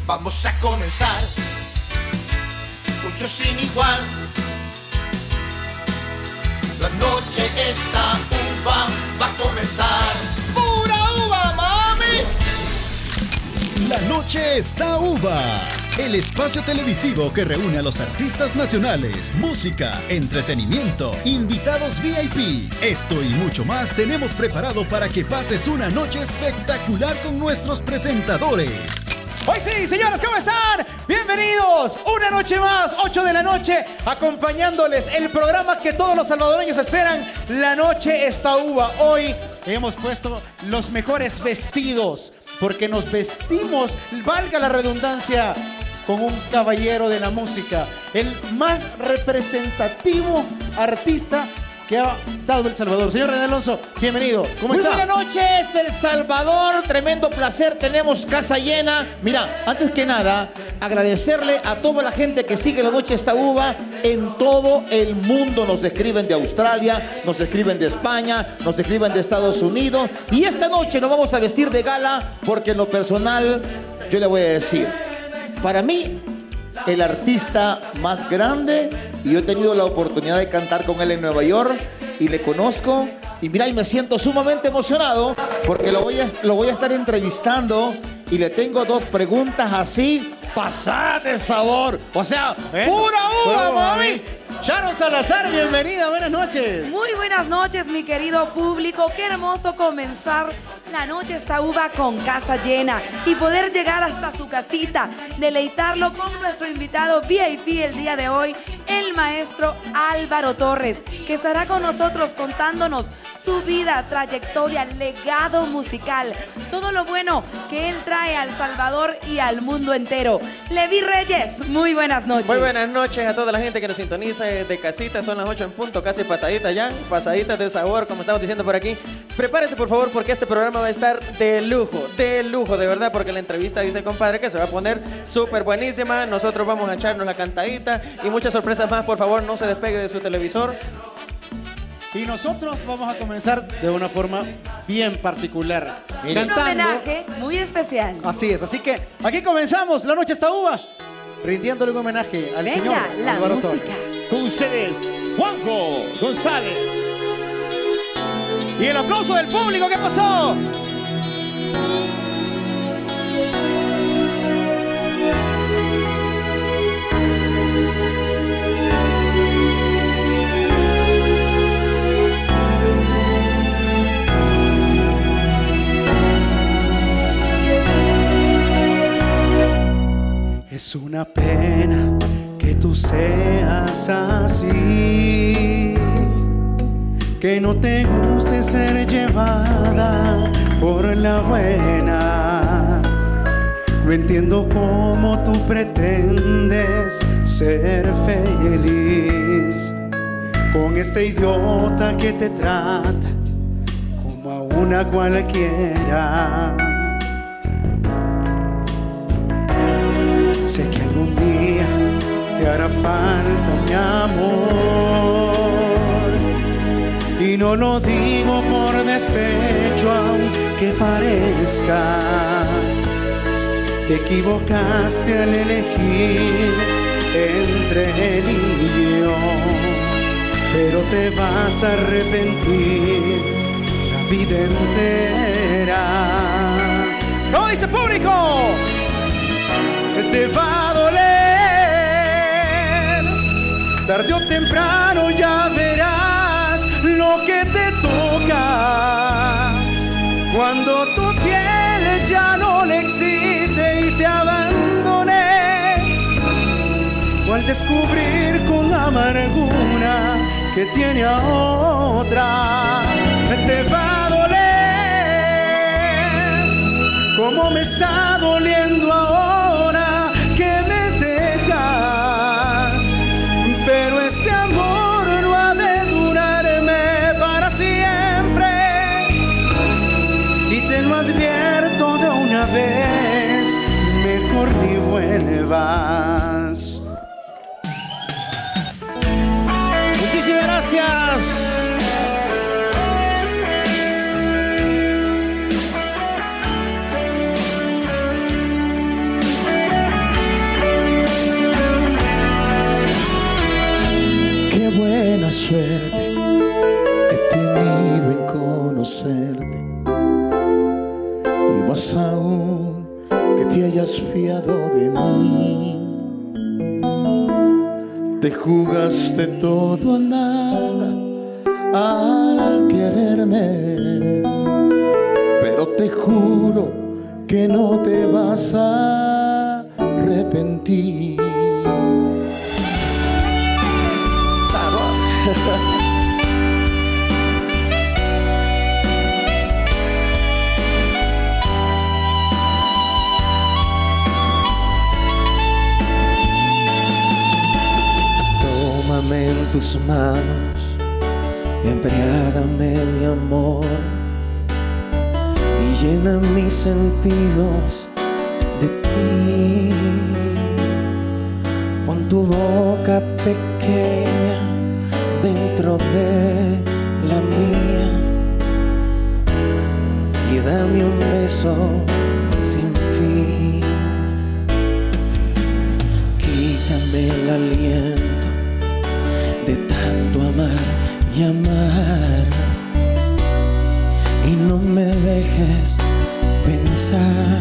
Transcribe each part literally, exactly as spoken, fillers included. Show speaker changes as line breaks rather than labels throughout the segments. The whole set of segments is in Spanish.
Vamos a comenzar, mucho sin igual. La noche está uva, va a comenzar. ¡Pura uva, mami!
La noche está uva. El espacio televisivo que reúne a los artistas nacionales, música, entretenimiento, invitados V I P. Esto y mucho más tenemos preparado para que pases una noche espectacular con nuestros presentadores.
Hoy sí, señoras, ¿cómo están? Bienvenidos, una noche más, ocho de la noche, acompañándoles el programa que todos los salvadoreños esperan, La Noche está uva. Hoy hemos puesto los mejores vestidos, porque nos vestimos, valga la redundancia, con un caballero de la música, el más representativo artista que ha dado El Salvador. Señor René Alonso, bienvenido. ¿Cómo
Muy
está?
Buenas noches, El Salvador. Tremendo placer. Tenemos casa llena. Mira, antes que nada, agradecerle a toda la gente que sigue La Noche está uva en todo el mundo. Nos escriben de Australia, nos escriben de España, nos escriben de Estados Unidos. Y esta noche nos vamos a vestir de gala porque en lo personal, yo le voy a decir, para mí, el artista más grande, y yo he tenido la oportunidad de cantar con él en Nueva York y le conozco, y mira, y me siento sumamente emocionado porque lo voy a, lo voy a estar entrevistando y le tengo dos preguntas así, pasadas de sabor, o sea,
Bueno,
pura uva, mami.
Sharon Salazar, bienvenida, buenas noches.
Muy buenas noches, mi querido público. Qué hermoso comenzar La Noche está uva con casa llena y poder llegar hasta su casita, deleitarlo con nuestro invitado V I P el día de hoy, el maestro Álvaro Torres, que estará con nosotros contándonos su vida, trayectoria, legado musical, todo lo bueno que él trae al Salvador y al mundo entero. Levi Reyes, muy buenas noches.
Muy buenas noches a toda la gente que nos sintoniza de casita. Son las ocho en punto, casi pasaditas ya, pasaditas de sabor, como estamos diciendo por aquí. Prepárese, por favor, porque este programa va a estar de lujo, de lujo, de verdad, porque la entrevista dice, compadre, que se va a poner súper buenísima. Nosotros vamos a echarnos la cantadita y muchas sorpresas más. Por favor, no se despegue de su televisor.
Y nosotros vamos a comenzar de una forma bien particular.
Un homenaje muy especial.
Así es, así que aquí comenzamos La Noche está uva, rindiéndole un homenaje al
Venga,
señor
la
Álvaro
música.
Torres.
Con ustedes, Juanjo González.
Y el aplauso del público, ¿qué pasó? Es una pena que tú seas así, que no te guste ser llevada por la buena. No entiendo cómo tú pretendes ser feliz con este idiota que te trata como a una cualquiera. Sé que algún día te hará falta mi amor, y no lo digo por despecho, aunque parezca. Te equivocaste al elegir entre él y yo, pero te vas a arrepentir la vida entera. ¿Cómo dice público? Te va a doler, tarde o temprano ya verás lo que te toca, cuando tu piel ya no le excite y te abandone, o al descubrir con amargura que tiene a otra. Te va a doler como me está doliendo ahora que me dejas, pero este amor no ha de durarme para siempre, y te lo advierto de una vez, mejor ni vuelvas.
Muchísimas gracias. suerte he tenido en conocerte, y más aún que te hayas fiado de mí. Te jugaste todo a nada al quererme, pero te juro que no te vas a arrepentir.
Tómame en tus manos, embriágame de amor y llena mis sentidos de ti. Pon tu boca pequeña dentro de la mía y dame un beso sin fin. Quítame el aliento de tanto amar y amar, y no me dejes pensar.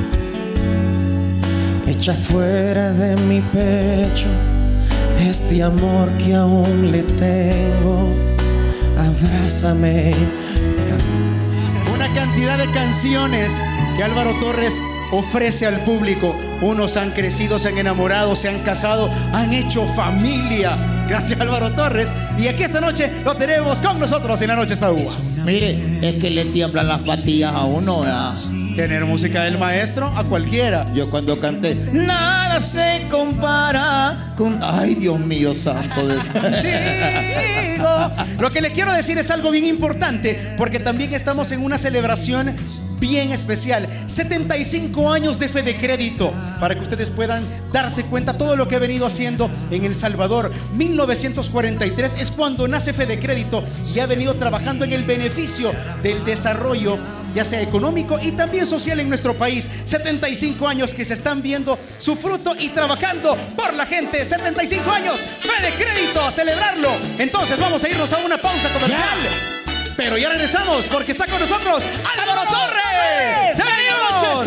Echa fuera de mi pecho este amor que aún le tengo. Abrázame.
Una cantidad de canciones que Álvaro Torres ofrece al público. Unos han crecido, se han enamorado, se han casado, han hecho familia. Gracias, Álvaro Torres. Y aquí esta noche lo tenemos con nosotros en La Noche Está Uva.
Mire, es que le tiemblan las patillas a uno, ¿verdad?
Tener música del maestro a cualquiera.
Yo cuando canté nada se compara con... Ay, Dios mío santo de...
Digo, lo que le quiero decir es algo bien importante, porque también estamos en una celebración bien especial. setenta y cinco años de Fe de Crédito, para que ustedes puedan darse cuenta todo lo que he venido haciendo en El Salvador. mil novecientos cuarenta y tres es cuando nace Fe de Crédito, y ha venido trabajando en el beneficio del desarrollo, ya sea económico y también social en nuestro país. setenta y cinco años que se están viendo su fruto y trabajando por la gente. setenta y cinco años, Fe de Crédito, a celebrarlo. Entonces vamos a irnos a una pausa comercial. Ya. Pero ya regresamos porque está con nosotros Álvaro Torres. ¡Ya venimos!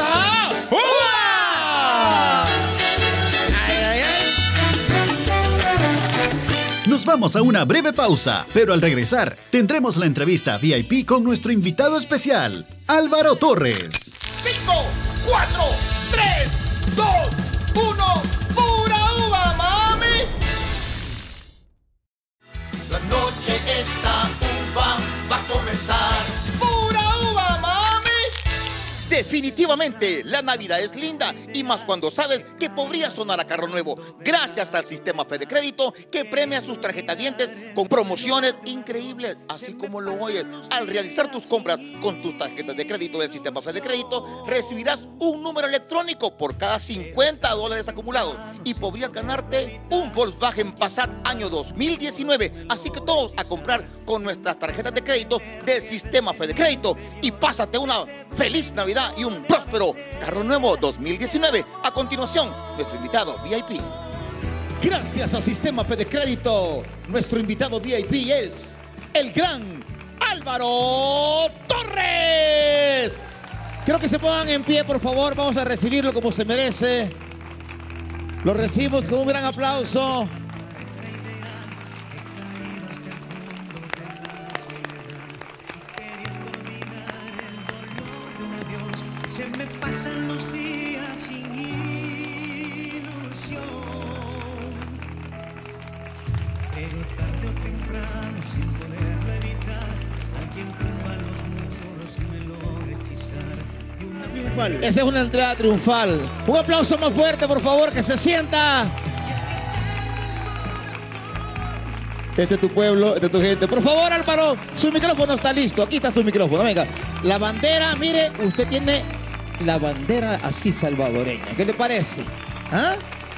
¡Uva! Ay, ay, ay.
Nos vamos a una breve pausa, pero al regresar tendremos la entrevista V I P con nuestro invitado especial, Álvaro Torres.
cinco, cuatro, tres, dos, uno, ¡pura uva, mami! La noche está uva, va a comenzar. ¡Pura uva, mami! Definitivamente, la Navidad es linda, y más cuando sabes que podría sonar a carro nuevo, gracias al sistema Fe de Crédito, que premia sus tarjetavientes con promociones increíbles, así como lo oyes. Al realizar tus compras con tus tarjetas de crédito del sistema Fe de Crédito, recibirás un número electrónico por cada cincuenta dólares acumulados, y podrías ganarte un Volkswagen Passat año dos mil diecinueve. Así que todos a comprar con nuestras tarjetas de crédito del sistema Fe de Crédito, y pásate una feliz Navidad y un próspero carro nuevo dos mil diecinueve. A continuación, nuestro invitado V I P. Gracias al sistema Fe de Crédito, nuestro invitado V I P es el gran Álvaro Torres. Quiero que se pongan en pie, por favor. Vamos a recibirlo como se merece. Lo recibimos con un gran aplauso.
Se me pasan los días sin ilusión, pero tarde o temprano, sin poderlo evitar, alguien tumba los muros y me logra hechizar. Y una
Triunfal. Esa es una entrada triunfal. Un aplauso más fuerte, por favor, que se sienta. Este es tu pueblo, este es tu gente. Por favor, Álvaro, su micrófono está listo. Aquí está su micrófono, venga. La bandera, mire, usted tiene la bandera así salvadoreña. ¿Qué le parece? ¿Ah?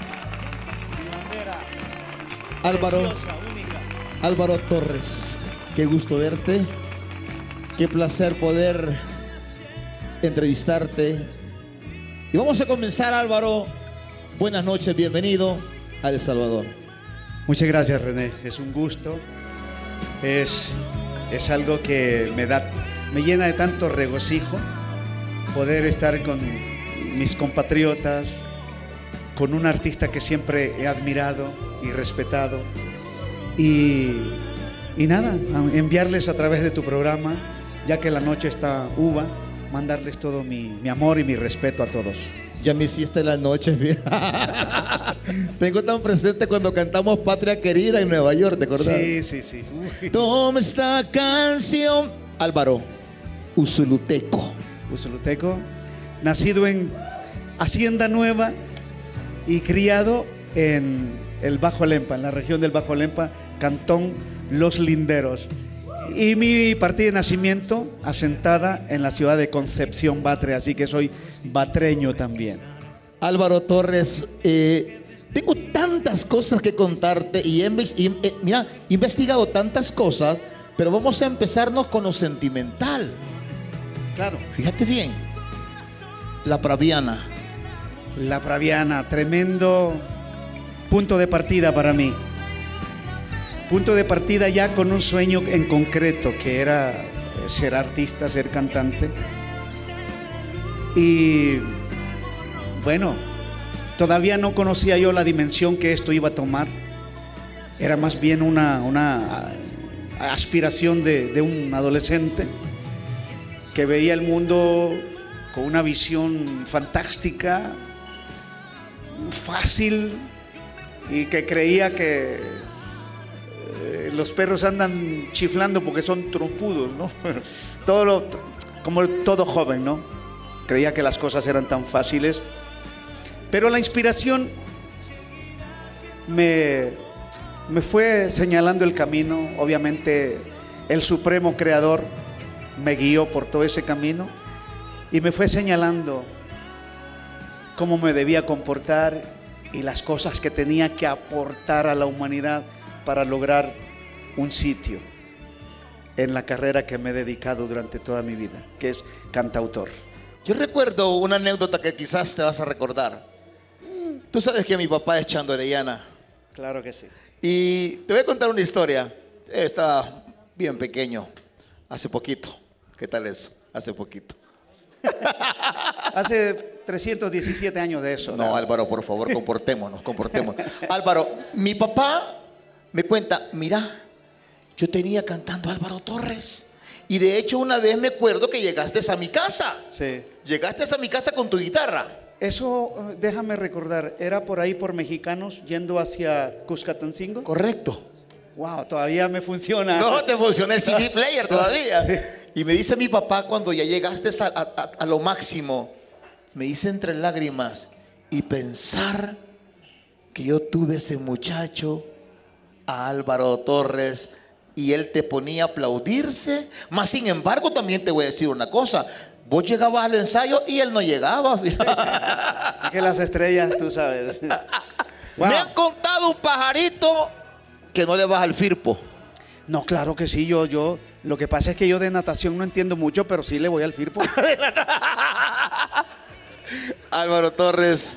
Álvaro,
preciosa, única.
Álvaro Torres, qué gusto verte. Qué placer poder entrevistarte. Y vamos a comenzar, Álvaro. Buenas noches, bienvenido a El Salvador.
Muchas gracias, René. Es un gusto
Es, es algo que me da, me llena de tanto regocijo poder estar con mis compatriotas, con un artista que siempre he admirado y respetado. Y, y nada, enviarles a través de tu programa, ya que la noche está uva, mandarles todo mi, mi amor y mi respeto a todos.
Ya me hiciste la noche. Tengo tan presente cuando cantamos Patria Querida en Nueva York, ¿te acordás?
Sí, sí, sí. Uy.
Toma esta canción. Álvaro, Usuluteco.
Usuluteco, nacido en Hacienda Nueva y criado en el Bajo Lempa, en la región del Bajo Lempa, Cantón Los Linderos. Y mi partida de nacimiento asentada en la ciudad de Concepción, Batre, así que soy batreño también.
Álvaro Torres, eh, tengo tantas cosas que contarte y, he, y eh, mira, he investigado tantas cosas, pero vamos a empezarnos con lo sentimental.
Claro.
Fíjate bien, La Praviana.
La Praviana, tremendo punto de partida para mí. Punto de partida ya con un sueño en concreto, que era ser artista, ser cantante. Y bueno, todavía no conocía yo la dimensión que esto iba a tomar. Era más bien una, una aspiración de, de un adolescente que veía el mundo con una visión fantástica, fácil, y que creía que los perros andan chiflando porque son trompudos, ¿no? Todo lo, como todo joven, ¿no? Creía que las cosas eran tan fáciles. Pero la inspiración me, me fue señalando el camino. Obviamente el Supremo Creador me guió por todo ese camino y me fue señalando cómo me debía comportar y las cosas que tenía que aportar a la humanidad para lograr un sitio en la carrera que me he dedicado durante toda mi vida, que es cantautor.
Yo recuerdo una anécdota que quizás te vas a recordar. Tú sabes que mi papá es Chando Orellana.
Claro que sí.
Y te voy a contar una historia. Estaba bien pequeño, hace poquito. ¿Qué tal eso? Hace poquito.
Hace trescientos diecisiete años de eso.
No, ¿no? Álvaro, por favor, comportémonos, comportémonos. Álvaro, mi papá me cuenta, mira, yo tenía cantando a Álvaro Torres. Y de hecho una vez me acuerdo que llegaste a mi casa.
Sí.
Llegaste a mi casa con tu guitarra.
Eso, déjame recordar, ¿era por ahí por Mexicanos yendo hacia Cuscatancingo?
Correcto.
Wow, todavía me funciona.
No, te funciona el C D player todavía. Y me dice mi papá cuando ya llegaste a, a, a, a lo máximo, me dice entre lágrimas, y pensar que yo tuve ese muchacho, a Álvaro Torres, y él te ponía a aplaudirse. Más sin embargo, también te voy a decir una cosa, vos llegabas al ensayo y él no llegaba.
Que las estrellas, tú sabes. Wow.
Me han contado un pajarito que no le vas al Firpo.
No, claro que sí, yo, yo, lo que pasa es que yo de natación no entiendo mucho, pero sí le voy al Firpo.
Álvaro Torres,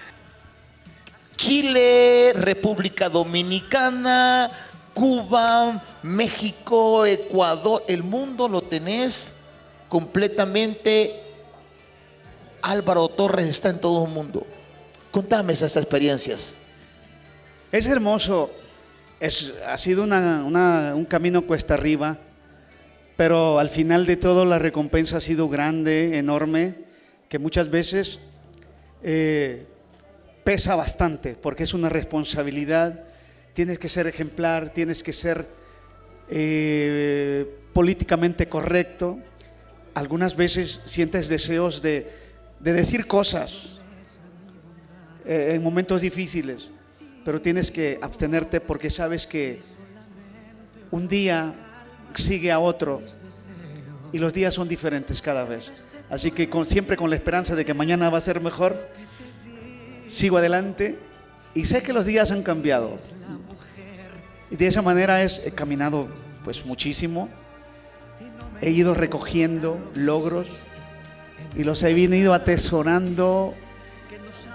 Chile, República Dominicana, Cuba, México, Ecuador, el mundo lo tenés completamente. Álvaro Torres está en todo el mundo. Contame esas experiencias.
Es hermoso. Es, ha sido una, una, un camino cuesta arriba, pero al final de todo la recompensa ha sido grande, enorme, que muchas veces eh, pesa bastante, porque es una responsabilidad. Tienes que ser ejemplar, tienes que ser eh, políticamente correcto. Algunas veces sientes deseos de, de decir cosas eh, en momentos difíciles, pero tienes que abstenerte porque sabes que un día sigue a otro y los días son diferentes cada vez. Así que con, siempre con la esperanza de que mañana va a ser mejor, sigo adelante y sé que los días han cambiado. Y de esa manera es, he caminado pues muchísimo, he ido recogiendo logros y los he venido atesorando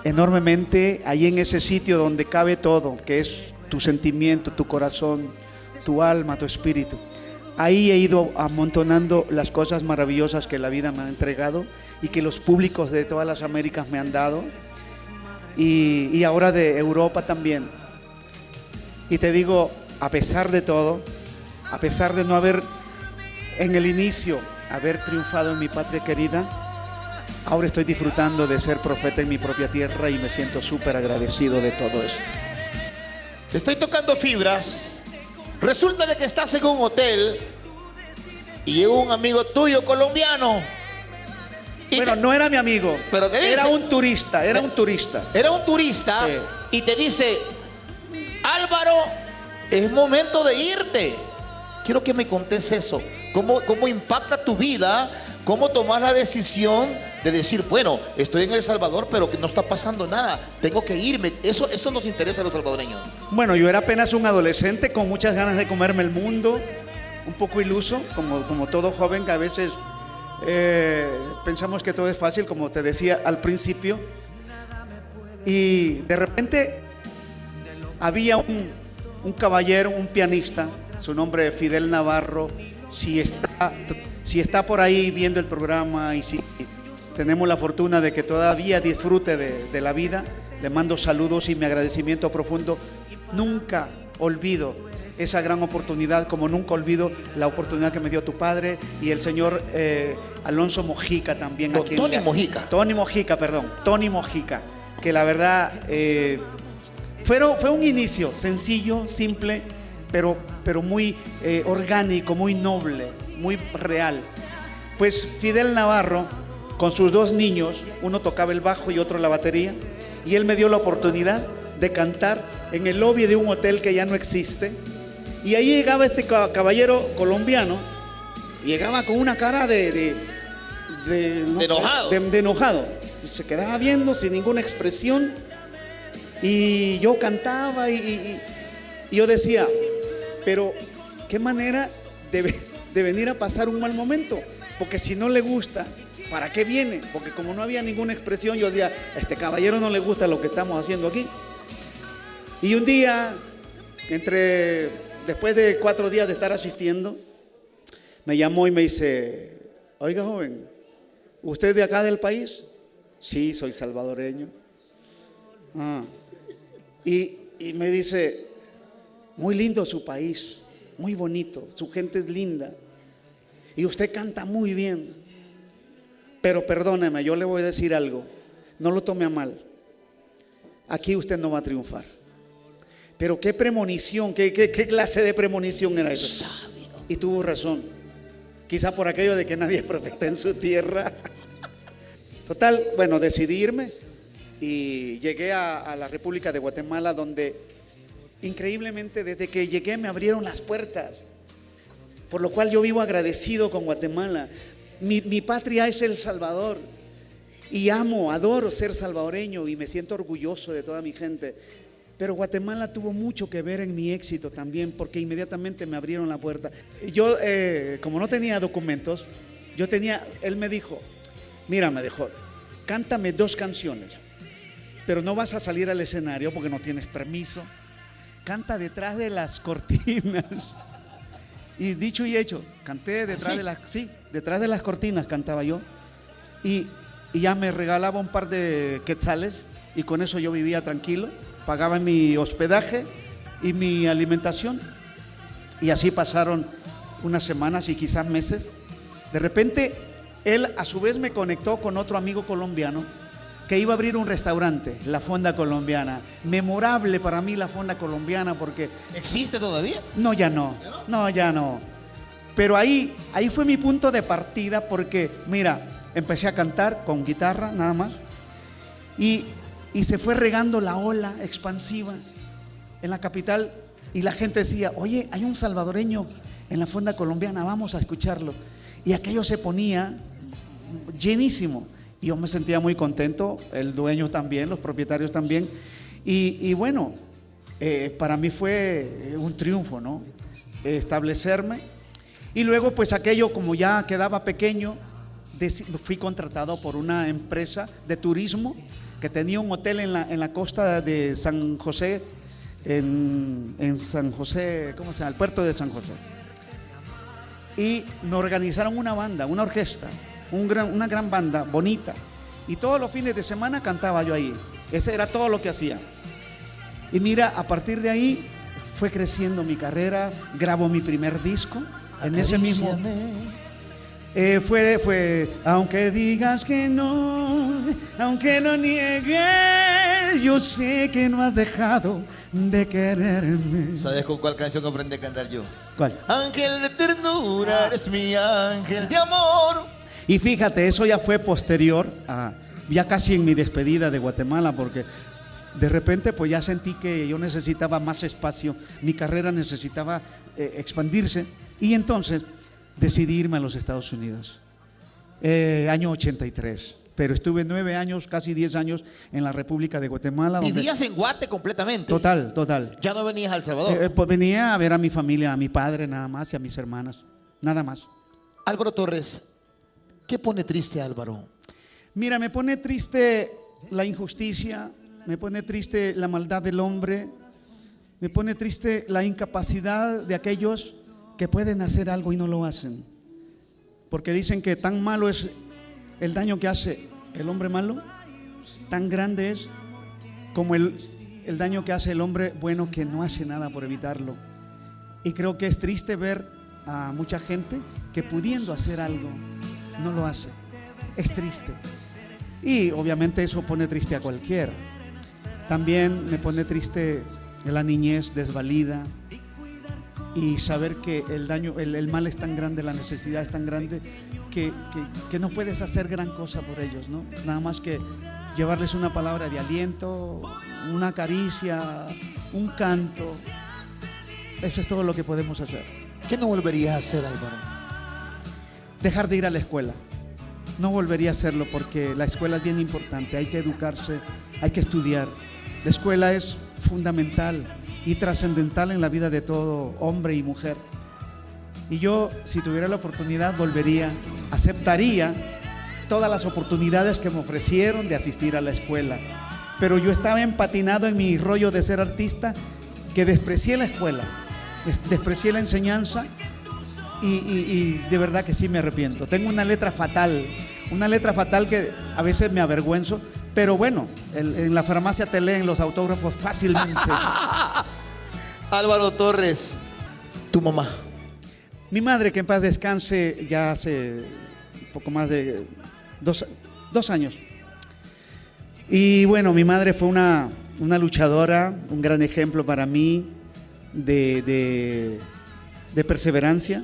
enormemente ahí en ese sitio donde cabe todo, que es tu sentimiento, tu corazón, tu alma, tu espíritu. Ahí he ido amontonando las cosas maravillosas que la vida me ha entregado y que los públicos de todas las Américas me han dado, y, y ahora de Europa también. Y te digo, a pesar de todo, a pesar de no haber en el inicio haber triunfado en mi patria querida, ahora estoy disfrutando de ser profeta en mi propia tierra y me siento súper agradecido de todo esto.
Te estoy tocando fibras. Resulta de que estás en un hotel y llega un amigo tuyo colombiano. Y
bueno,
te...
no era mi amigo,
¿Pero qué dice?
Era un turista, era un turista.
Era un turista, sí. Y te dice: Álvaro, es momento de irte. Quiero que me contes eso. ¿Cómo, cómo impacta tu vida? ¿Cómo tomas la decisión de decir, bueno, estoy en El Salvador, pero que no está pasando nada, tengo que irme? Eso, eso nos interesa a los salvadoreños.
Bueno, yo era apenas un adolescente con muchas ganas de comerme el mundo, un poco iluso, como, como todo joven que a veces eh, pensamos que todo es fácil, como te decía al principio. Y de repente había un, un caballero, un pianista, su nombre es Fidel Navarro. Si está, si está por ahí viendo el programa y si tenemos la fortuna de que todavía disfrute de, de la vida, le mando saludos y mi agradecimiento profundo. Nunca olvido esa gran oportunidad, como nunca olvido la oportunidad que me dio tu padre y el señor eh, Alonso Mojica también.
No,
aquí
Tony
en,
Mojica.
Tony Mojica, perdón, Tony Mojica, que la verdad eh, fue, fue un inicio sencillo, simple, pero, pero muy eh, orgánico, muy noble, muy real. Pues Fidel Navarro, con sus dos niños, uno tocaba el bajo y otro la batería, y él me dio la oportunidad de cantar en el lobby de un hotel que ya no existe. Y ahí llegaba este caballero colombiano, llegaba con una cara de, de, de, no
de enojado.
Sé, de, de enojado. Se quedaba viendo sin ninguna expresión, y yo cantaba y, y, y yo decía, pero qué manera de, de venir a pasar un mal momento, porque si no le gusta, ¿para qué viene? Porque como no había ninguna expresión, yo decía, a este caballero no le gusta lo que estamos haciendo aquí. Y un día, entre, después de cuatro días de estar asistiendo, me llamó y me dice, oiga joven, ¿usted es de acá del país? Sí, soy salvadoreño. Ah. Y, y me dice, muy lindo su país, muy bonito, su gente es linda y usted canta muy bien. Pero perdóneme, yo le voy a decir algo, no lo tome a mal. Aquí usted no va a triunfar. Pero qué premonición, qué, qué, qué clase de premonición era eso. Y tuvo razón. Quizá por aquello de que nadie es profeta en su tierra. Total, bueno, decidí irme y llegué a, a la República de Guatemala, donde increíblemente desde que llegué me abrieron las puertas. Por lo cual yo vivo agradecido con Guatemala. Mi, mi patria es El Salvador y amo, adoro ser salvadoreño y me siento orgulloso de toda mi gente. Pero Guatemala tuvo mucho que ver en mi éxito también, porque inmediatamente me abrieron la puerta. Yo, eh, como no tenía documentos, yo tenía, él me dijo, mira, me dijo, cántame dos canciones, pero no vas a salir al escenario porque no tienes permiso. Canta detrás de las cortinas. Y dicho y hecho, canté detrás, ¿sí?, de las, sí, detrás de las cortinas cantaba yo. Y, y ya me regalaba un par de quetzales y con eso yo vivía tranquilo. Pagaba mi hospedaje y mi alimentación. Y así pasaron unas semanas y quizás meses. De repente, él a su vez me conectó con otro amigo colombiano que iba a abrir un restaurante, La Fonda Colombiana. Memorable para mí La Fonda Colombiana porque...
¿Existe todavía?
No, ya no. No, ya no. Pero ahí, ahí fue mi punto de partida porque, mira, empecé a cantar con guitarra nada más. Y... Y se fue regando la ola expansiva en la capital y la gente decía, oye, hay un salvadoreño en La Fonda Colombiana, vamos a escucharlo. Y aquello se ponía llenísimo. Y yo me sentía muy contento, el dueño también, los propietarios también. Y, y bueno, eh, para mí fue un triunfo, ¿no? Establecerme. Y luego pues aquello como ya quedaba pequeño, fui contratado por una empresa de turismo que tenía un hotel en la, en la costa de San José en, en San José, ¿cómo se llama? El puerto de San José. Y me organizaron una banda, una orquesta, un gran, una gran banda bonita. Y todos los fines de semana cantaba yo ahí. Ese era todo lo que hacía. Y mira, a partir de ahí fue creciendo mi carrera. Grabo mi primer disco en ese mismo. Eh, fue, fue, aunque digas que no, aunque lo niegues, yo sé que no has dejado de quererme.
¿Sabes con cuál canción aprendí a cantar yo?
¿Cuál?
Ángel de ternura, eres mi ángel de amor.
Y fíjate, eso ya fue posterior a, ya casi en mi despedida de Guatemala, porque de repente pues ya sentí que yo necesitaba más espacio, mi carrera necesitaba eh, expandirse, y entonces decidí irme a los Estados Unidos, eh, año ochenta y tres. Pero estuve nueve años, casi diez años en la República de Guatemala.
¿Vivías en Guate completamente?
Total, total.
¿Ya no venías a El Salvador?
Eh, pues venía a ver a mi familia, a mi padre nada más y a mis hermanas, nada más.
Álvaro Torres, ¿qué pone triste a Álvaro?
Mira, me pone triste la injusticia, me pone triste la maldad del hombre, me pone triste la incapacidad de aquellos que pueden hacer algo y no lo hacen. Porque dicen que tan malo es el daño que hace el hombre malo, tan grande es como el, el daño que hace el hombre bueno que no hace nada por evitarlo. Y creo que es triste ver a mucha gente que pudiendo hacer algo no lo hace. Es triste. Y obviamente eso pone triste a cualquiera. También me pone triste la niñez desvalida y saber que el daño, el, el mal es tan grande, la necesidad es tan grande que, que, que no puedes hacer gran cosa por ellos, ¿no? Nada más que llevarles una palabra de aliento, una caricia, un canto. Eso es todo lo que podemos hacer.
¿Qué no volverías a hacer, Álvaro?
Dejar de ir a la escuela. No volvería a hacerlo porque la escuela es bien importante. Hay que educarse, hay que estudiar. La escuela es fundamental y trascendental en la vida de todo hombre y mujer. Y yo, si tuviera la oportunidad, volvería, aceptaría todas las oportunidades que me ofrecieron de asistir a la escuela. Pero yo estaba empatinado en mi rollo de ser artista, que desprecié la escuela, desprecié la enseñanza y, y, y de verdad que sí me arrepiento. Tengo una letra fatal, una letra fatal que a veces me avergüenzo, pero bueno, el, en la farmacia te leen los autógrafos fácilmente.
Álvaro Torres, tu mamá.
Mi madre, que en paz descanse, ya hace poco más de dos, dos años. Y bueno, mi madre fue una, una luchadora, un gran ejemplo para mí de, de, de perseverancia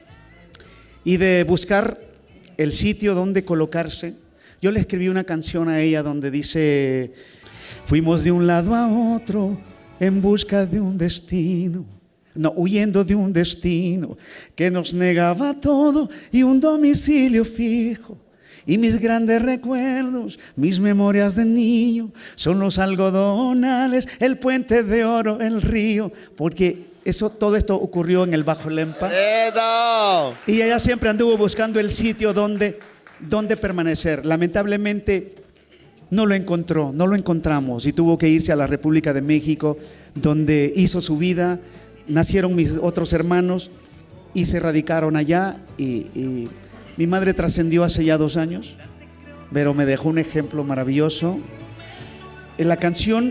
y de buscar el sitio donde colocarse. Yo le escribí una canción a ella donde dice: fuimos de un lado a otro en busca de un destino, no, huyendo de un destino que nos negaba todo y un domicilio fijo. Y mis grandes recuerdos, mis memorias de niño, son los algodonales, el puente de oro, el río, porque eso, todo esto ocurrió en el Bajo Lempa.
¡Edo!
Y ella siempre anduvo buscando el sitio donde, donde permanecer. Lamentablemente no lo encontró, no lo encontramos y tuvo que irse a la República de México, donde hizo su vida. Nacieron mis otros hermanos y se radicaron allá y, y mi madre trascendió hace ya dos años, pero me dejó un ejemplo maravilloso. En la canción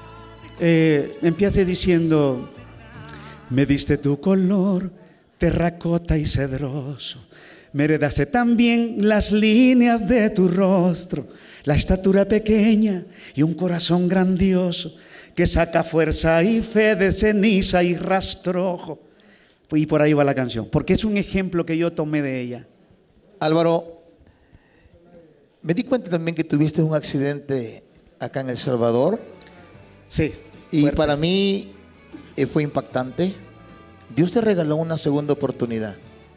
eh, empieza diciendo: me diste tu color terracota y cedroso, me heredaste también las líneas de tu rostro, la estatura pequeña y un corazón grandioso que saca fuerza y fe de ceniza y rastrojo. Y por ahí va la canción, porque es un ejemplo que yo tomé de ella.
Álvaro, me di cuenta también que tuviste un accidente acá en El Salvador.
Sí.
Y
fuerte.
para mí eh, fue impactante. Dios te regaló una segunda oportunidad.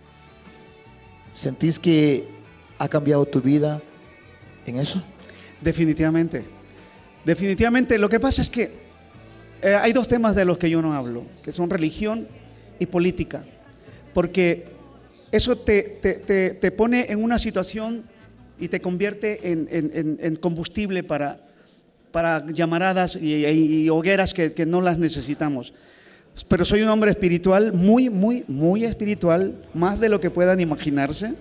¿Sentís que ha cambiado tu vida en eso?
Definitivamente. Definitivamente. Lo que pasa es que eh, hay dos temas de los que yo no hablo, que son religión y política. Porque eso te, te, te, te pone en una situación y te convierte en, en, en, en combustible para, para llamaradas y, y- y hogueras que, que no las necesitamos. Pero soy un hombre espiritual, muy, muy, muy espiritual, más de lo que puedan imaginarse.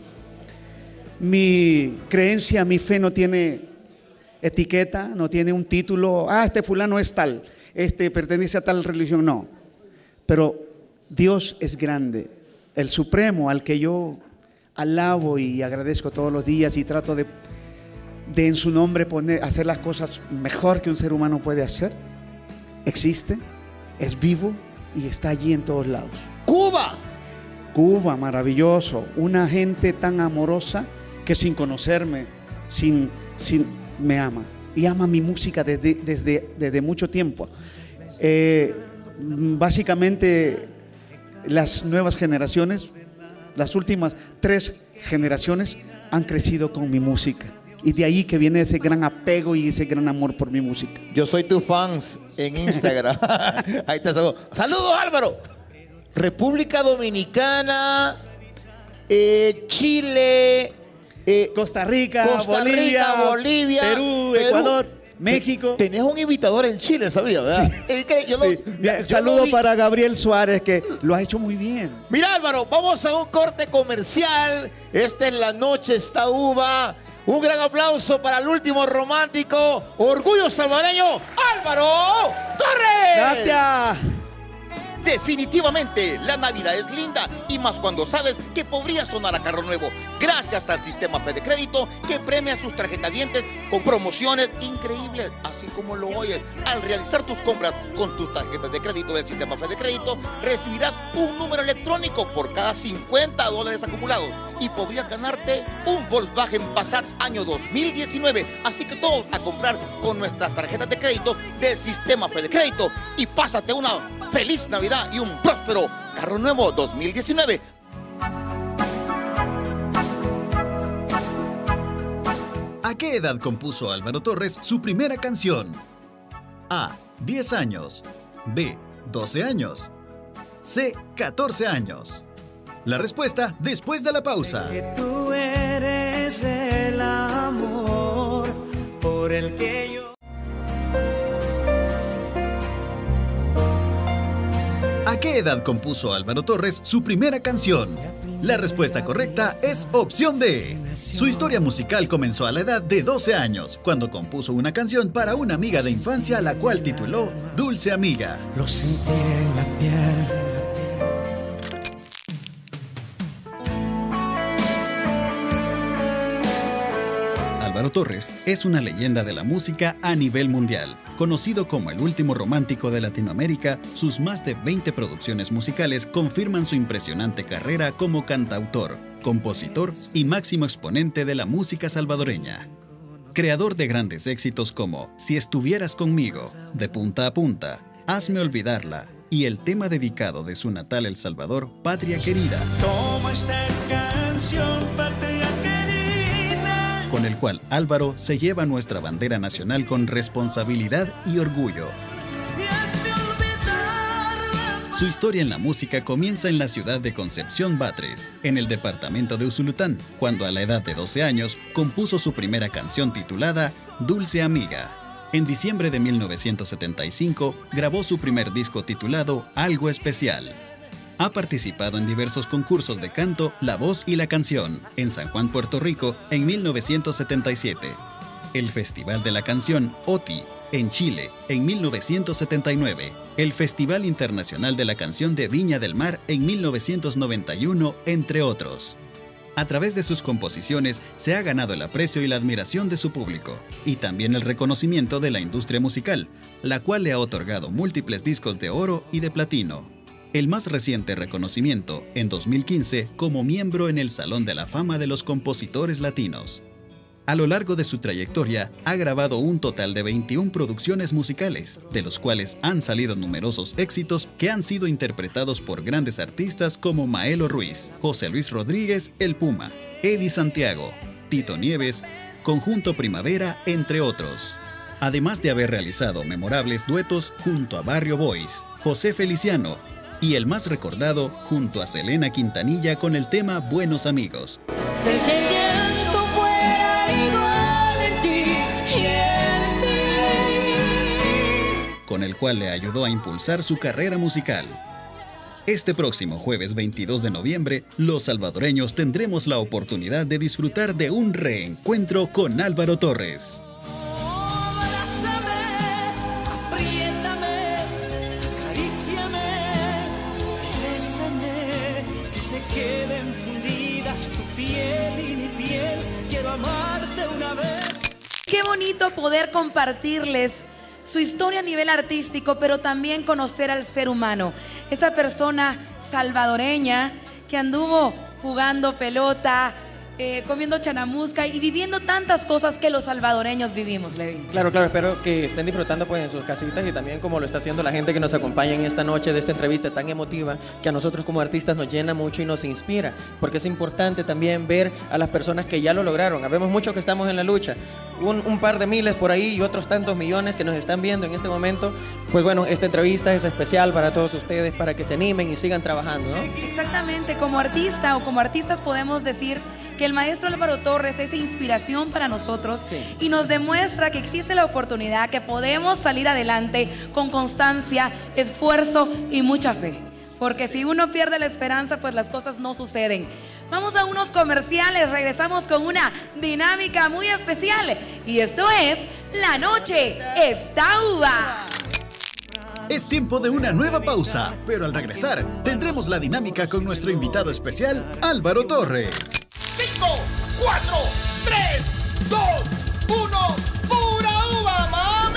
Mi creencia, mi fe no tiene etiqueta, no tiene un título. Ah, este fulano es tal, este pertenece a tal religión, no. Pero Dios es grande, el supremo al que yo alabo y agradezco todos los días y trato de, de en su nombre poner, hacer las cosas mejor que un ser humano puede hacer. Existe, es vivo y está allí en todos lados.
Cuba.
Cuba, maravilloso, una gente tan amorosa que sin conocerme, sin, sin, me ama y ama mi música desde, desde, desde mucho tiempo. Eh, básicamente las nuevas generaciones, las últimas tres generaciones han crecido con mi música y de ahí que viene ese gran apego y ese gran amor por mi música.
Yo soy tu fans en Instagram. Ahí te saludo. Saludos, Álvaro. República Dominicana, eh, Chile, eh,
Costa Rica,
Costa
Bolivia,
Rica, Bolivia,
Perú, Ecuador, México.
Tenés un invitador en Chile, ¿sabías? ¿Verdad? Es que yo lo-
Sí.
ya- yo
Saludo
lo vi.
para Gabriel Suárez, que lo ha hecho muy bien.
Mira, Álvaro, vamos a un corte comercial. Esta es La Noche Está Uva. Un gran aplauso para el último romántico, orgullo salvadoreño, Álvaro Torres.
Gracias.
Definitivamente, la Navidad es linda y más cuando sabes que podría sonar a carro nuevo gracias al sistema Fede Crédito que premia sus tarjetavientes con promociones increíbles, así como lo oyes. Al realizar tus compras con tus tarjetas de crédito del sistema Fede Crédito, recibirás un número electrónico por cada cincuenta dólares acumulados y podrías ganarte un Volkswagen Passat año dos mil diecinueve. Así que todos a comprar con nuestras tarjetas de crédito del sistema Fede Crédito y pásate una feliz Navidad y un próspero carro nuevo dos mil diecinueve.
¿A qué edad compuso Álvaro Torres su primera canción? A. diez años. B. doce años. C. catorce años. La respuesta después de la pausa.
Que tú eres el amor por el que yo...
¿A qué edad compuso Álvaro Torres su primera canción? La respuesta correcta es opción D. Su historia musical comenzó a la edad de doce años, cuando compuso una canción para una amiga de infancia, la cual tituló Dulce Amiga.
Lo sentí en la piel.
Álvaro Torres es una leyenda de la música a nivel mundial. Conocido como el último romántico de Latinoamérica, sus más de veinte producciones musicales confirman su impresionante carrera como cantautor, compositor y máximo exponente de la música salvadoreña. Creador de grandes éxitos como Si estuvieras conmigo, De punta a punta, Hazme olvidarla y el tema dedicado de su natal El Salvador, Patria Querida.
Toma esta canción, patria querida.
Con el cual Álvaro se lleva nuestra bandera nacional con responsabilidad y orgullo.
Y hazme olvidarla.
Su historia en la música comienza en la ciudad de Concepción Batres, en el departamento de Usulután, cuando a la edad de doce años compuso su primera canción titulada Dulce Amiga. En diciembre de mil novecientos setenta y cinco grabó su primer disco titulado Algo Especial. Ha participado en diversos concursos de canto, la voz y la canción, en San Juan, Puerto Rico, en mil novecientos setenta y siete. El Festival de la Canción, O T I, en Chile, en mil novecientos setenta y nueve. El Festival Internacional de la Canción de Viña del Mar, en mil novecientos noventa y uno, entre otros. A través de sus composiciones se ha ganado el aprecio y la admiración de su público, y también el reconocimiento de la industria musical, la cual le ha otorgado múltiples discos de oro y de platino. El más reciente reconocimiento, en dos mil quince, como miembro en el Salón de la Fama de los Compositores Latinos. A lo largo de su trayectoria, ha grabado un total de veintiuna producciones musicales, de los cuales han salido numerosos éxitos que han sido interpretados por grandes artistas como Maelo Ruiz, José Luis Rodríguez, El Puma, Eddie Santiago, Tito Nieves, Conjunto Primavera, entre otros. Además de haber realizado memorables duetos junto a Barrio Boys, José Feliciano, y el más recordado junto a Selena Quintanilla con el tema Buenos Amigos.
Si el sentimiento fuera igual en ti y en mí,
con el cual le ayudó a impulsar su carrera musical. Este próximo jueves veintidós de noviembre, los salvadoreños tendremos la oportunidad de disfrutar de un reencuentro con Álvaro Torres.
Apriétame, acaríciame, bésame, que se queden fundidas tu piel y mi piel. Quiero amarte una vez.
Qué bonito poder compartirles su historia a nivel artístico, pero también conocer al ser humano. Esa persona salvadoreña que anduvo jugando pelota, eh, comiendo chanamusca y viviendo tantas cosas que los salvadoreños vivimos, Levi.
Claro, claro, espero que estén disfrutando pues en sus casitas y también como lo está haciendo la gente que nos acompaña en esta noche de esta entrevista tan emotiva que a nosotros como artistas nos llena mucho y nos inspira, porque es importante también ver a las personas que ya lo lograron. Habemos muchos que estamos en la lucha, un, un par de miles por ahí y otros tantos millones que nos están viendo en este momento. Pues bueno, esta entrevista es especial para todos ustedes, para que se animen y sigan trabajando, ¿no?
Exactamente, como artista o como artistas podemos decir que el maestro Álvaro Torres es inspiración para nosotros, sí, y nos demuestra que existe la oportunidad, que podemos salir adelante con constancia, esfuerzo y mucha fe. Porque si uno pierde la esperanza, pues las cosas no suceden. Vamos a unos comerciales, regresamos con una dinámica muy especial. Y esto es La Noche está Uva.
Es tiempo de una nueva pausa, pero al regresar tendremos la dinámica con nuestro invitado especial, Álvaro Torres.
cinco, cuatro, tres, dos, uno, ¡pura uva, mami!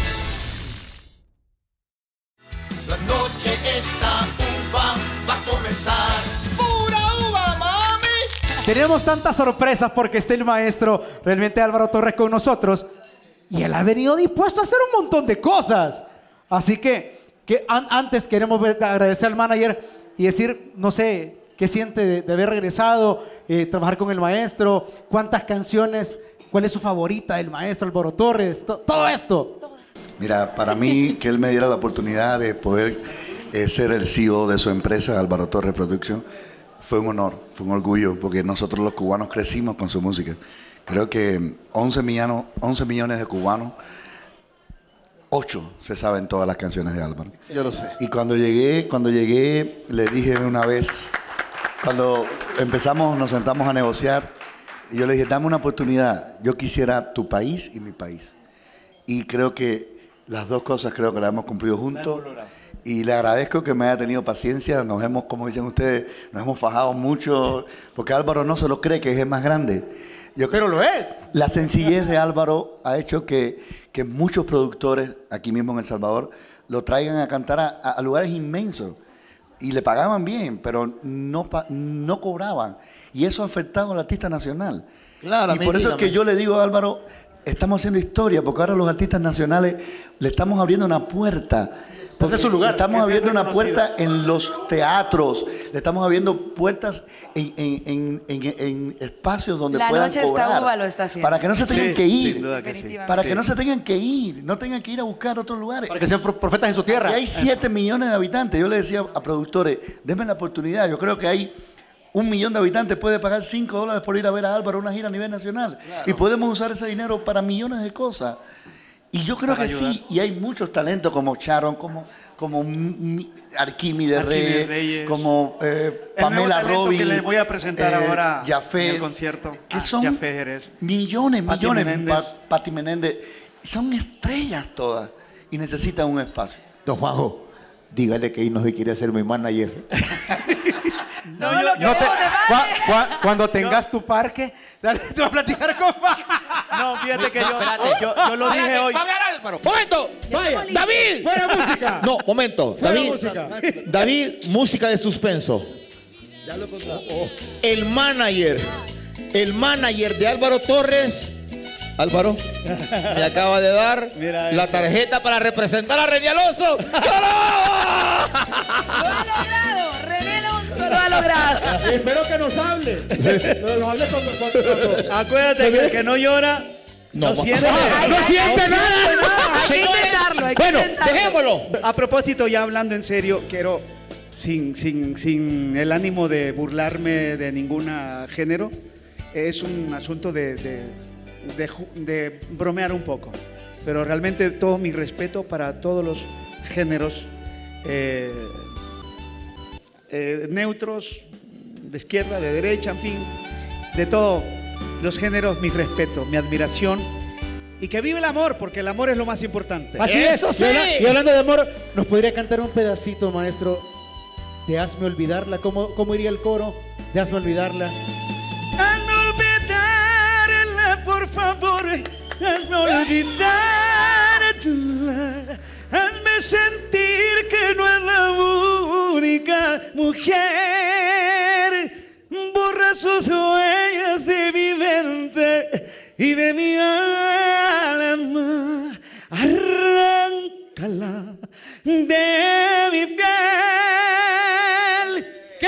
La noche está uva, va a comenzar. ¡Pura uva, mami!
Tenemos tantas sorpresas porque está el maestro, realmente Álvaro Torres, con nosotros. Y él ha venido dispuesto a hacer un montón de cosas. Así que, que an antes queremos agradecer al manager y decir, no sé, qué siente de, de haber regresado, eh, trabajar con el maestro, cuántas canciones, cuál es su favorita del maestro Álvaro Torres, to todo esto.
Mira, para mí que él me diera la oportunidad de poder eh, ser el C E O de su empresa, Álvaro Torres Production, fue un honor, fue un orgullo, porque nosotros los cubanos crecimos con su música. Creo que once millones, once millones de cubanos, ocho se saben todas las canciones de Álvaro.
Yo lo sé.
Y cuando llegué, cuando llegué, le dije una vez, cuando empezamos, nos sentamos a negociar, y yo le dije, dame una oportunidad, yo quisiera tu país y mi país. Y creo que las dos cosas creo que las hemos cumplido juntos. Y le agradezco que me haya tenido paciencia. Nos hemos, como dicen ustedes, nos hemos fajado mucho, porque Álvaro no se lo cree que es el más grande. Yo,
Pero lo es.
La sencillez de Álvaro ha hecho que, que muchos productores aquí mismo en El Salvador lo traigan a cantar a, a lugares inmensos. Y le pagaban bien, pero no, no cobraban. Y eso ha afectado al artista nacional.
Claramente,
y por eso es que yo le digo a Álvaro, estamos haciendo historia, porque ahora los artistas nacionales le estamos abriendo una puerta. Porque
es su lugar.
Le estamos
Es
abriendo una
reconocido.
puerta en los teatros, le estamos abriendo puertas en, en, en, en, en espacios donde
La
puedan
Noche está
cobrar.
Uva lo está haciendo.
Para que no se tengan
Sí,
que ir.
sin duda que sí.
Definitivamente.
Para que
Sí.
no se tengan que ir, no tengan que ir a buscar otros lugares.
Para que sean pro- profetas en su tierra.
Y hay siete millones de habitantes. Yo le decía a productores, denme la oportunidad. Yo creo que hay un millón de habitantes, puede pagar cinco dólares por ir a ver a Álvaro una gira a nivel nacional. Claro. Y podemos usar ese dinero para millones de cosas. Y yo creo
Para
que
ayudar.
sí. Y hay muchos talentos como Sharon, como, como M- Arquímedes
Arquímedes
Reyes,
Reyes.
como eh,
El nuevo
Pamela
talento
Robin.
que les voy a presentar ahora
Jafé,
en el concierto.
Que
Ah,
son
Jafé Jerez.
millones,
Pati
millones.
Menéndez.
Pa- Pati Menéndez. Son estrellas todas. Y necesitan un espacio.
Don Juanjo, dígale que ahí no se quiere hacer mi manager.
No,
yo-
lo que
no te-
vos te
cua-
vale.
cua- cuando tengas tu parque, dale, te voy a platicar con
No, fíjate que yo, yo, yo lo dije hoy.
¡Va a hablar Álvaro! ¡Momento!
Vaya,
¡David!
¡Fuera música! No, momento. David, David, música de suspenso. El manager, el manager de Álvaro Torres, Álvaro, me acaba de dar
Mira
la
eso.
tarjeta para representar a René Alonso.
Lo ha logrado. René Alonso lo ha logrado.
Espero que nos hable. Nos hable cuando, cuando, cuando-
Acuérdate que el que no llora no,
No,
siente.
Ay,
¡No
ay,
siente
ay,
nada!
Hay que intentarlo, hay que
Bueno,
intentarlo.
dejémoslo.
A propósito, ya hablando en serio, quiero, sin, sin, sin el ánimo de burlarme de ningún género, es un asunto de, de, de ju- de bromear un poco. pero realmente todo mi respeto para todos los géneros eh, eh, neutros, de izquierda, de derecha, en fin, de todos los géneros, mi respeto, mi admiración. Y que vive el amor, porque el amor es lo más importante.
Así
¡Eso
es.
sí!
Y, habla- y hablando de amor, ¿nos podría cantar un pedacito, maestro, de Hazme Olvidarla? ¿Cómo, cómo iría el coro de Hazme Olvidarla?
Hazme olvidarla, por favor, hazme olvidarla. Hazme sentir que no es la única mujer. Borra sus huellas de mi mente y de mi alma. Arráncala de mi piel. ¡Qué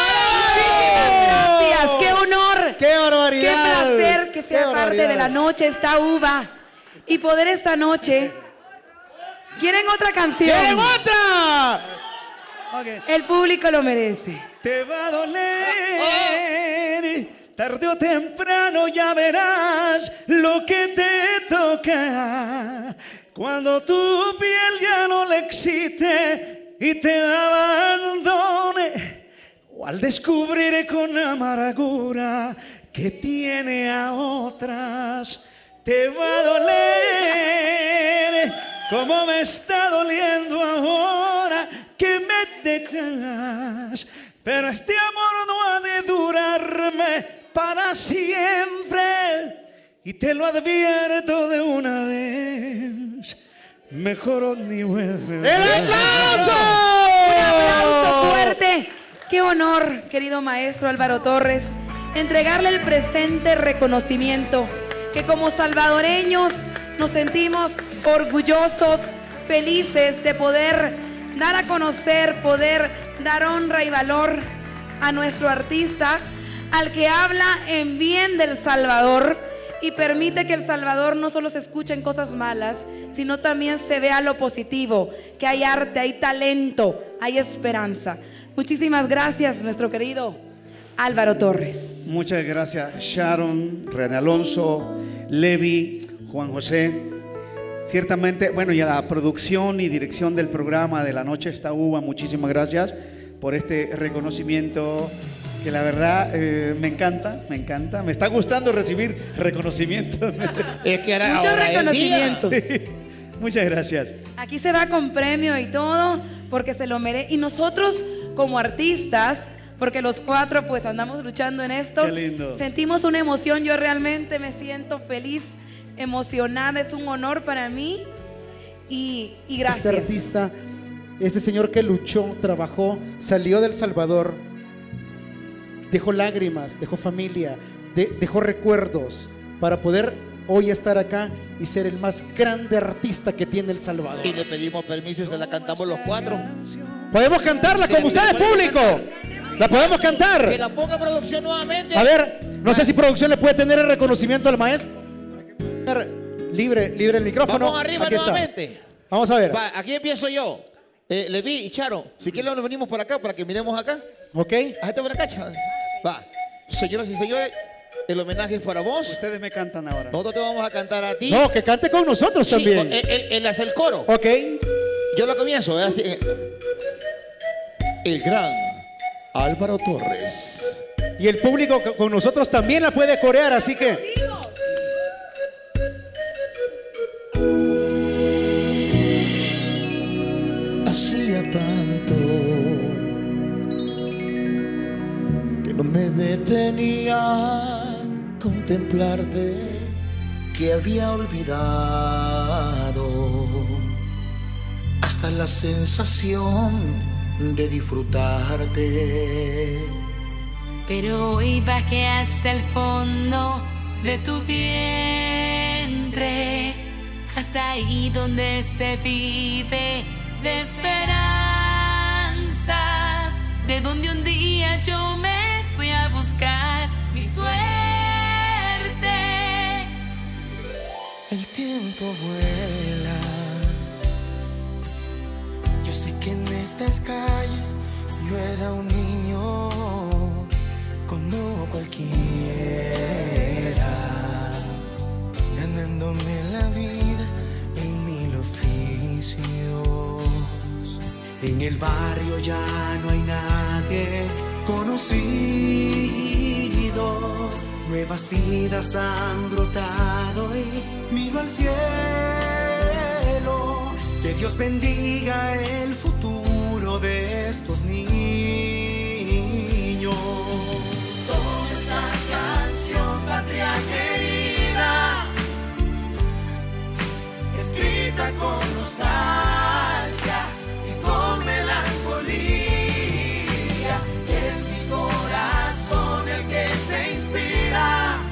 Gracias, qué honor.
¡Qué barbaridad!
Qué placer que sea
¡Qué
parte
barbaridad!
de la noche esta uva y poder esta noche. ¿Quieren otra canción?
¡Quieren otra!
Okay.
El público lo merece.
Te va a doler, tarde o temprano ya verás lo que te toca. Cuando tu piel ya no le excite y te abandone, o al descubrir con amargura que tiene a otras, te va a doler como me está doliendo ahora que me dejas. Pero este amor no ha de durarme para siempre, y te lo advierto de una vez, mejor ni vuelve.
¡El aplauso!
Un aplauso fuerte. Qué honor, querido maestro Álvaro Torres, entregarle el presente reconocimiento que como salvadoreños nos sentimos orgullosos, felices de poder dar a conocer, poder dar honra y valor a nuestro artista, al que habla en bien del Salvador y permite que El Salvador no solo se escuchen cosas malas, sino también se vea lo positivo, que hay arte, hay talento, hay esperanza. Muchísimas gracias, nuestro querido Álvaro Torres.
Muchas gracias, Sharon, René Alonso, Levi, Juan José. Ciertamente, bueno, y a la producción y dirección del programa de La Noche Está Uva, muchísimas gracias por este reconocimiento que la verdad eh, me encanta, me encanta. Me está gustando recibir reconocimientos.
Es que era
Muchos
ahora el día.
reconocimientos.
Muchas gracias.
Aquí se va con premio y todo, porque se lo merece. Y nosotros, como artistas, porque los cuatro pues andamos luchando en esto,
Qué lindo.
sentimos una emoción. Yo realmente me siento feliz, emocionada, es un honor para mí y, y gracias.
Este artista, este señor que luchó, trabajó, salió del Salvador, dejó lágrimas, dejó familia, de- dejó recuerdos para poder hoy estar acá y ser el más grande artista que tiene El Salvador.
Y le pedimos permiso y se la cantamos los cuatro.
Podemos cantarla como ustedes, público. La podemos
Que
cantar.
la ponga producción nuevamente.
A ver, no sé si producción le puede tener el reconocimiento al maestro. Libre, libre el micrófono.
Vamos arriba
Aquí está.
nuevamente.
Vamos a ver.
Va, aquí empiezo yo. Eh, Levi y Charo, si quieren nos venimos por acá para que miremos acá.
Ok.
Hasta por acá, chavos. Va. Señoras y señores, el homenaje es para vos.
Ustedes me cantan ahora.
Nosotros te vamos a cantar a ti.
No, que cante con nosotros
Sí,
también.
él, él- él hace el coro.
Ok.
Yo lo comienzo. ¿eh? Así, eh. El gran Álvaro Torres.
Y el público co- con nosotros también la puede corear, así que.
Hacía tanto que no me detenía a contemplarte, que había olvidado hasta la sensación de disfrutarte.
Pero hoy bajé hasta el fondo de tu vientre, hasta ahí donde se vive de esperanza, de donde un día yo me fui a buscar mi suerte.
El tiempo vuela. Yo sé que en estas calles yo era un niño como cualquiera, ganándome la vida En el barrio ya no hay nadie conocido. Nuevas vidas han brotado y miro al cielo. Que Dios bendiga el futuro de estos niños. Con esta canción, patria querida, escrita con nostalgia y con melancolía, es mi corazón el que se inspira,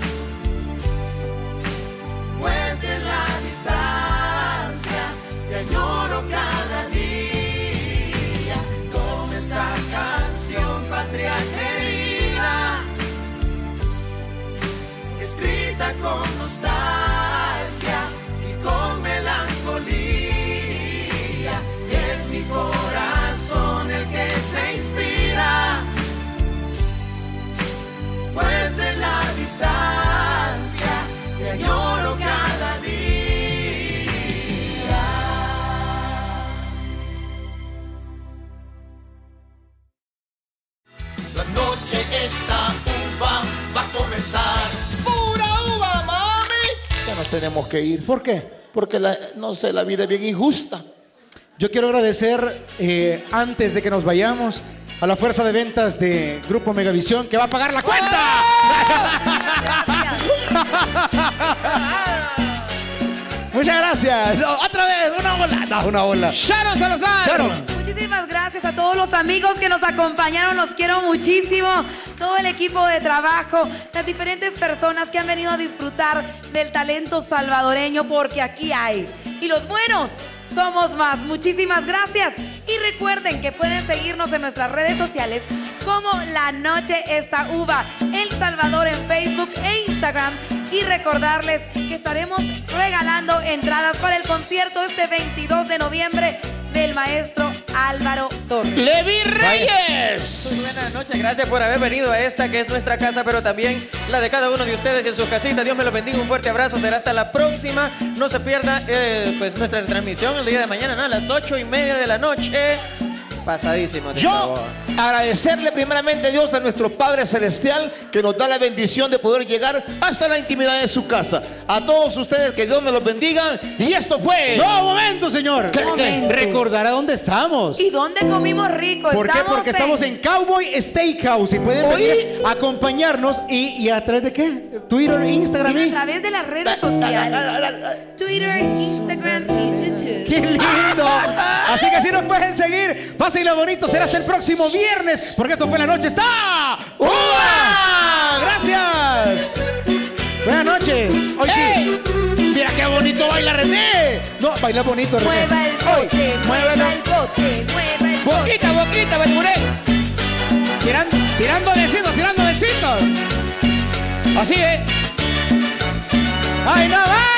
pues en la distancia te añoro cada día. Con esta canción, patria querida, escrita con nostalgia y con melancolía, es mi corazón el que se inspira, pues en la distancia te añoro cada día.
La noche esta uva va a comenzar. ¡Pura uva, mami! Ya nos tenemos que ir.
¿Por qué?
Porque, la, no sé, la vida es bien injusta.
Yo quiero agradecer, eh, antes de que nos vayamos, a la fuerza de ventas de Grupo Megavisión, que va a pagar la cuenta. Muchas gracias. Otra vez, una ola. No, una ola.
Sharon Salazar. Sharon. Muchísimas gracias a todos los amigos que nos acompañaron. Los quiero muchísimo. Todo el equipo de trabajo, las diferentes personas que han venido a disfrutar del talento salvadoreño, porque aquí hay. Y los buenos somos más. Muchísimas gracias. Y recuerden que pueden seguirnos en nuestras redes sociales como La Noche Esta Uva, El Salvador en Facebook e Instagram. Y recordarles que estaremos regalando entradas para el concierto este veintidós de noviembre del maestro Álvaro Torres.
¡Levi Reyes!
Muy buenas noches, gracias por haber venido a esta que es nuestra casa, pero también la de cada uno de ustedes en sus casitas. Dios me los bendiga, un fuerte abrazo, será hasta la próxima. No se pierda eh, pues nuestra transmisión el día de mañana, ¿no? A las ocho y media de la noche. Pasadísimo. De
Yo
favor.
agradecerle primeramente a Dios, a nuestro Padre Celestial, que nos da la bendición de poder llegar hasta la intimidad de su casa. A todos ustedes, que Dios me los bendiga. Y esto fue...
¡No, momento, señor!
¿Qué, qué?
Recordar a dónde estamos.
¿Y dónde comimos rico?
¿Por qué?
Estamos
Porque estamos en Cowboy Steakhouse y pueden
¿Oí?
venir a acompañarnos. ¿Y, y a través de qué? Twitter, Instagram.
Y a
y-
través de las redes sociales. Twitter, Instagram y YouTube.
¡Qué lindo! Así que así nos pueden seguir. Pásenla bonito. Será hasta el próximo viernes, porque esto fue La Noche Está Uva. Gracias. Buenas noches. Hoy sí. Mira qué bonito baila René. No, baila bonito René.
Mueva el bote,
Hoy,
mueva
muévelo.
el bote, mueva el bote.
Boquita, boquita, Belmuré.
Tirando, tirando besitos, tirando besitos.
Así es.
¡Ay, no va!